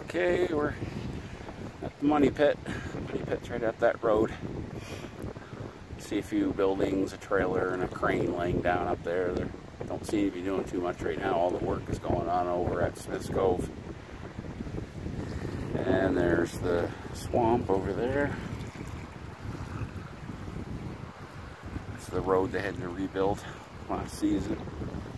Okay, we're at the money pit. Money pit's right up that road. See a few buildings, a trailer, and a crane laying down up there. They don't seem to be doing too much right now. All the work is going on over at Smith's Cove. And there's the swamp over there. It's the road they had to rebuild last season.